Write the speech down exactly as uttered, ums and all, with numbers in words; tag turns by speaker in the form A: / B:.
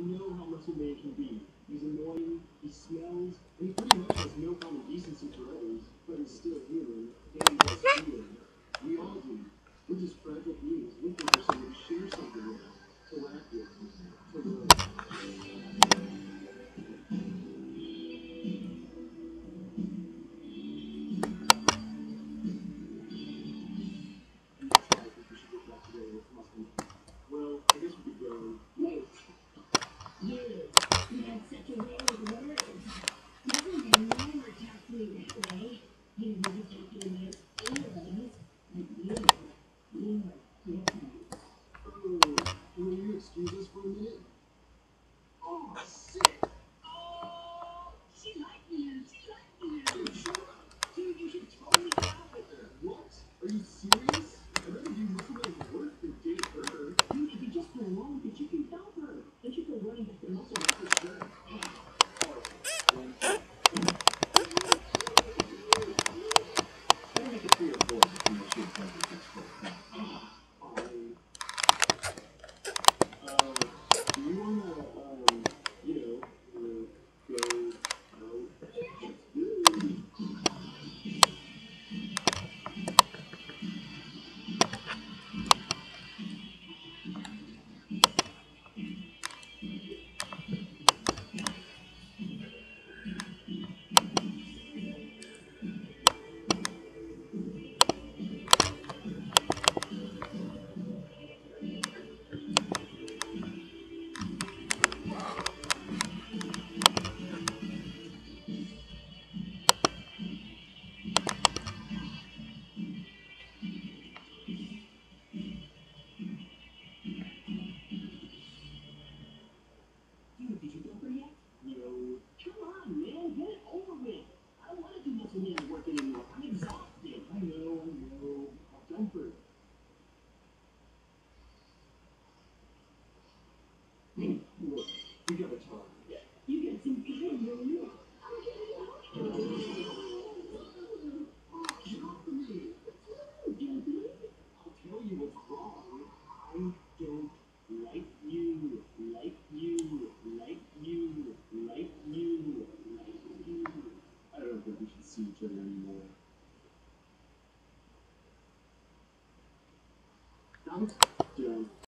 A: know how muscle man can be. He's annoying, he smells, and he pretty much has no common decency for others, but he's still human, and he does feel. We all do. We're just fragile beings looking for some